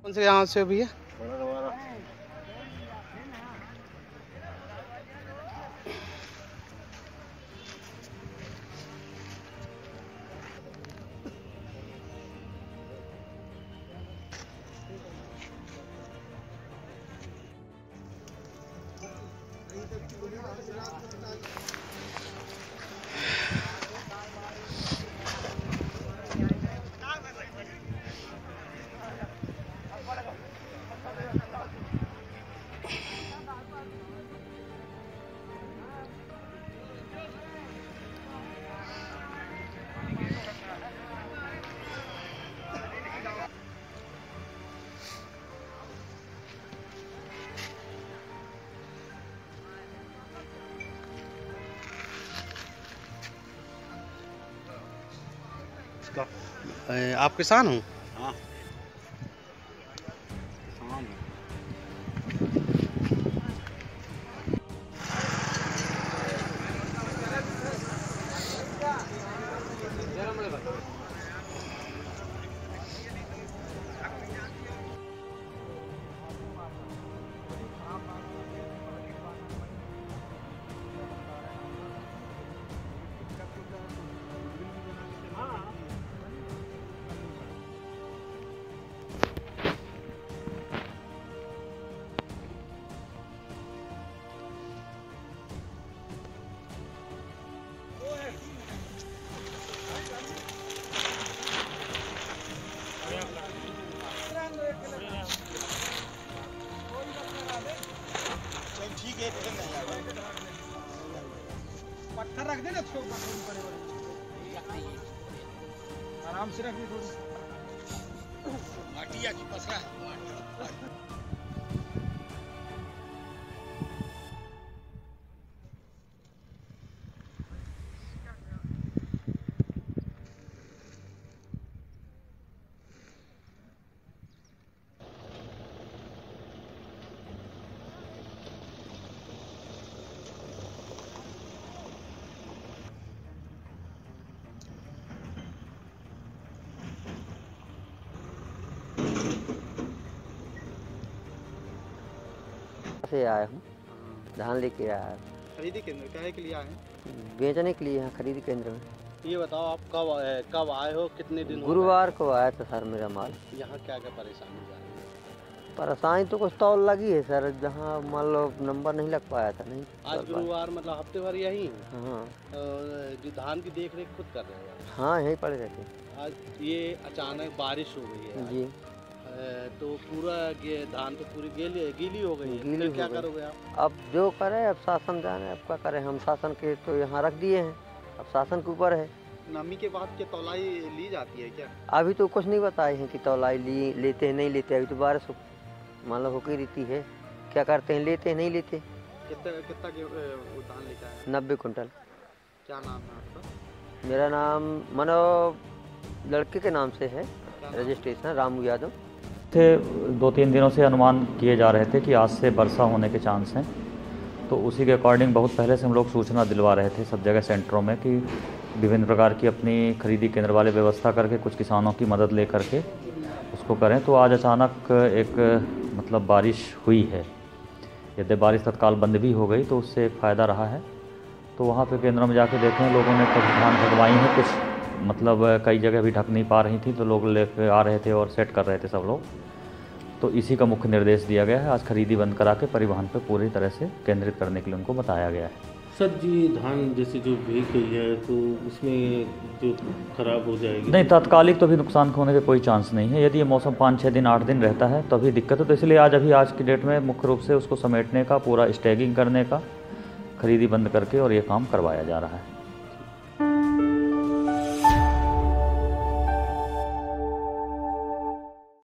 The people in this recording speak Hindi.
कौन से यहाँ से हो भैया? आप किसान हो? हाँ। पत्थर रख देना, आराम से रख दे थोड़ी माटिया की पसरा है। से आया हूँ, धान लेके आया हूँ। खरीदी केंद्र क्या है के लिए आए हैं? बेचने के लिए यहाँ खरीदी केंद्र में। ये बताओ आप कब आए हो, कितने दिन हो गए? गुरुवार को आया था सर मेरा माल। यहाँ क्या क्या परेशानी जा रही है? परेशानी तो कुछ तौल लगी है सर, जहाँ मान लो नंबर नहीं लग पाया था। नहीं आज गुरुवार मतलब हफ्ते भर यही है? हाँ जो धान की देख रेख खुद कर रहे हो? हाँ, यहीं पड़े रहते। आज ये अचानक बारिश हो गई है जी, तो पूरा धान तो पूरी गीली हो गई है, गीली फिर हो क्या गई। करोगे आप? अब जो करे, अब शासन जाने, अब क्या करे। हम शासन के तो यहाँ रख दिए हैं, अब शासन के ऊपर है। नमी के बाद क्या तौलाई ली जाती है क्या? अभी तो कुछ नहीं बताए हैं कि तौलाई लेते हैं नहीं लेते। अभी तो बारिश मान लो होकर रहती है, क्या करते हैं, लेते हैं नहीं लेते। कितना धान लेकर आए? 90 कुंटल। क्या नाम है आपका? मेरा नाम मनो लड़के के नाम से है, रजिस्ट्रेशन रामू यादव। 2-3 दिनों से अनुमान किए जा रहे थे कि आज से वर्षा होने के चांस हैं, तो उसी के अकॉर्डिंग बहुत पहले से हम लोग सूचना दिलवा रहे थे सब जगह सेंटरों में कि विभिन्न प्रकार की अपनी खरीदी केंद्र वाले व्यवस्था करके कुछ किसानों की मदद ले करके उसको करें। तो आज अचानक एक मतलब बारिश हुई है। यदि बारिश तत्काल बंद भी हो गई तो उससे एक फ़ायदा रहा है। तो वहाँ पे केंद्रों में जाके देखें, लोगों ने कुछ धान ढकवाई हैं, कुछ मतलब कई जगह भी ढक नहीं पा रही थी, तो लोग लेकर आ रहे थे और सेट कर रहे थे सब लोग। तो इसी का मुख्य निर्देश दिया गया है। आज खरीदी बंद करा के परिवहन पे पूरी तरह से केंद्रित करने के लिए उनको बताया गया है। सर जी, धान जैसे जो भीग गई है तो उसमें जो खराब हो जाएगी? नहीं, तात्कालिक तो भी नुकसान होने के कोई चांस नहीं है। यदि ये मौसम 5-6 दिन 8 दिन रहता है तो अभी दिक्कत है। तो इसलिए आज की डेट में मुख्य रूप से उसको समेटने का, पूरा स्टैगिंग करने का, खरीदी बंद करके और ये काम करवाया जा रहा है।